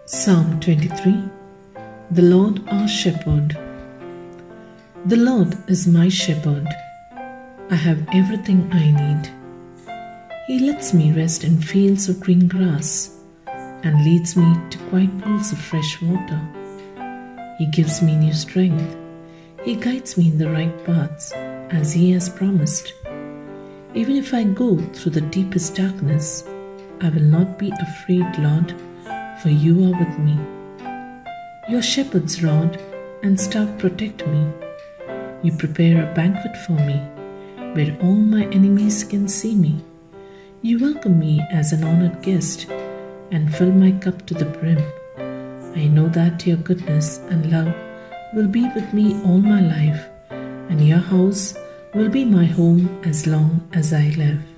Psalm 23. The Lord our Shepherd. The Lord is my shepherd. I have everything I need. He lets me rest in fields of green grass and leads me to quiet pools of fresh water. He gives me new strength. He guides me in the right paths as He has promised. Even if I go through the deepest darkness, I will not be afraid, Lord, for You are with me. Your shepherd's rod and staff protect me. You prepare a banquet for me, where all my enemies can see me. You welcome me as an honored guest and fill my cup to the brim. I know that Your goodness and love will be with me all my life, and Your house will be my home as long as I live.